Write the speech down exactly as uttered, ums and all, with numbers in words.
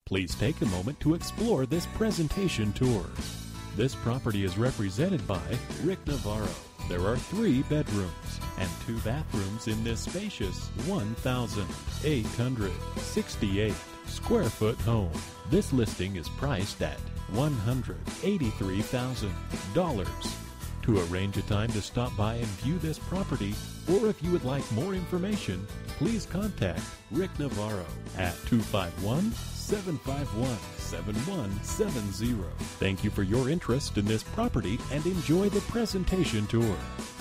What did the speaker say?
Please take a moment to explore this presentation tour. This property is represented by Rick Navarro. There are three bedrooms and two bathrooms in this spacious one thousand eight hundred sixty-eight square foot home. This listing is priced at one hundred eighty-three thousand dollars. To arrange a time to stop by and view this property, or if you would like more information, please contact Rick Navarro at two five one, seven five one, seven one seven zero. Thank you for your interest in this property and enjoy the presentation tour.